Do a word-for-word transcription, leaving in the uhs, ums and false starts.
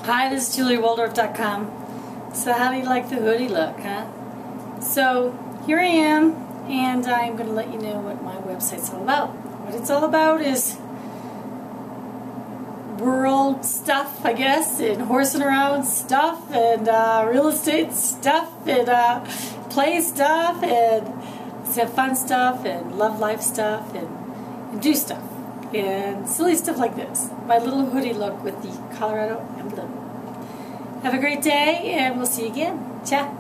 Hi, this is Julie Waldorf dot com. So how do you like the hoodie look, huh? So here I am, and I'm going to let you know what my website's all about. What it's all about is world stuff, I guess, and horsing around stuff, and uh, real estate stuff, and uh, play stuff, and have fun stuff, and love life stuff, and, and do stuff, and silly stuff like this. My little hoodie look with the Colorado emblem. Have a great day, and we'll see you again. Ciao.